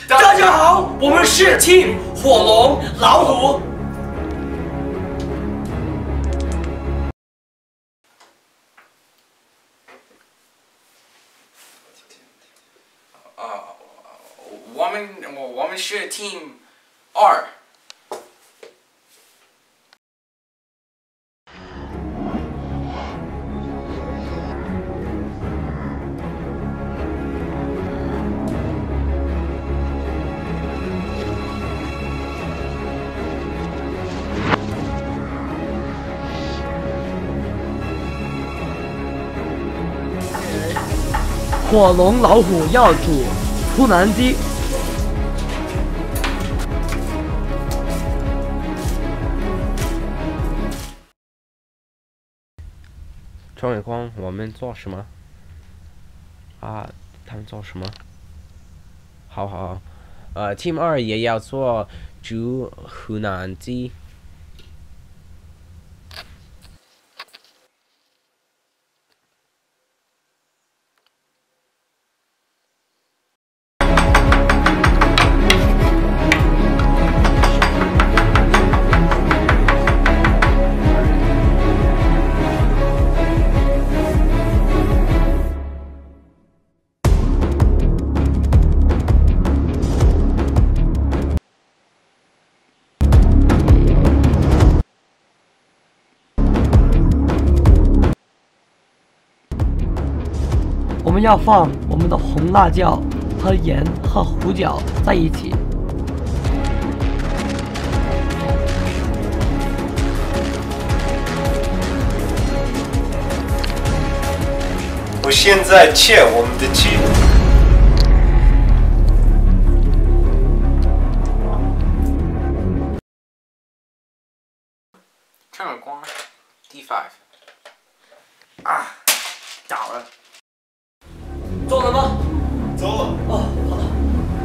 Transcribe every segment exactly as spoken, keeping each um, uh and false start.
大家好，我们是 Team 火龙老虎。 呃，我们我我们是 Team 二。 火龙老虎要煮出南鸡。 张伟光，我们做什么？啊，他们做什么？好好好，呃 ，Team 二也要做煮湖南鸡。 我们要放我们的红辣椒和盐和胡椒在一起。 我现在切我们的鸡。 张伟光 ，D five。啊，倒了。 做了吗？ 走了。 哦，好的。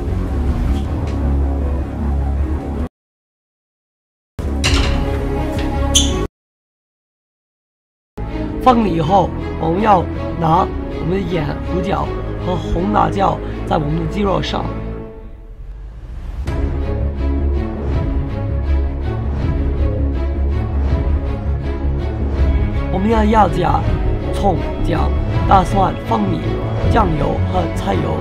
放了以后，我们要拿我们的盐、胡椒和红辣椒在我们的鸡肉上。我们要要加葱、姜、大蒜、放米。 酱油和菜油。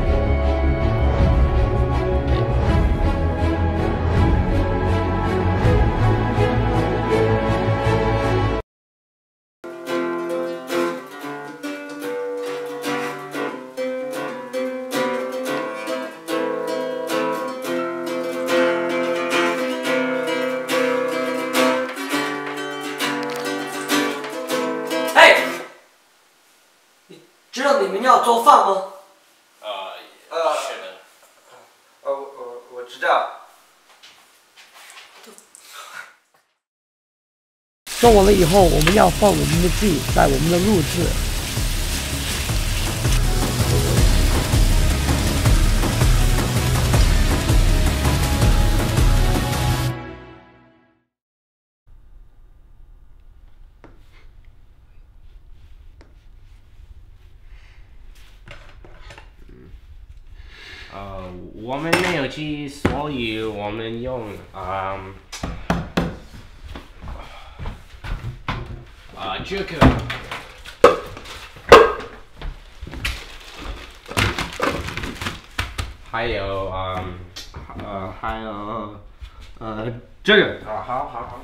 哎，你知道你们要做饭吗？ 呃，是的。呃，我我知道。 做完了以后，我们要放我们的鸡在我们的肉质。 呃，我们没有鸡，所以我们用啊啊这个，还有啊呃还有呃这个啊，好好好。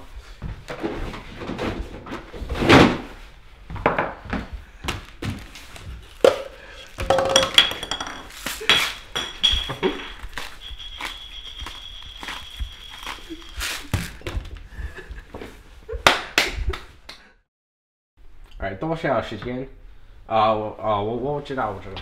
哎，多少时间？啊，我啊，我我知道，我知道。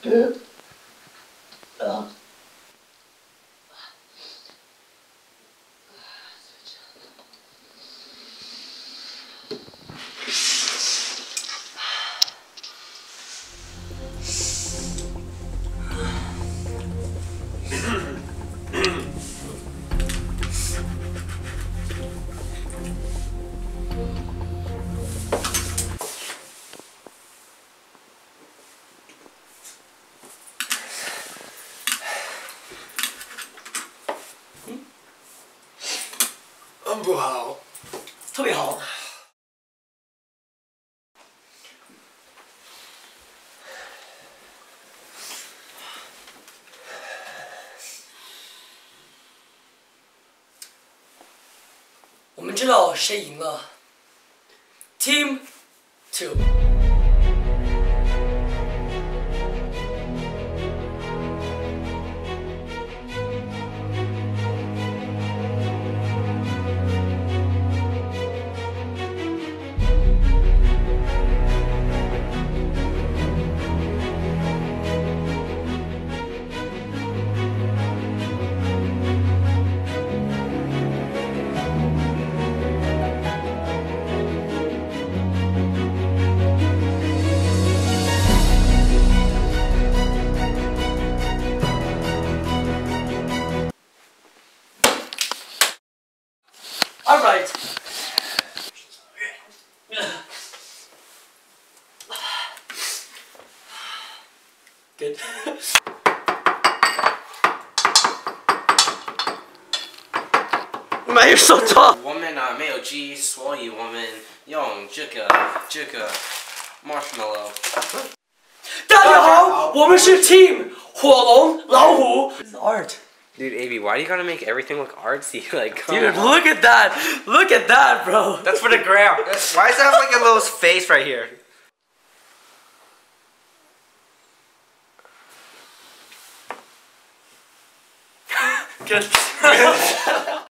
嗯，不好，特别好。我们知道谁赢了 ，Team Two。All right. Good. 没有说错。 我们呢没有鸡，所以我们用这个这个 marshmallow。 大家好，我们是 Team 火龙老虎。This is art. Dude, Abey, why do you gotta make everything look artsy? Like, come Dude, on. look at that! Look at that, bro! That's for the gram. Why does it have like a little face right here? Good.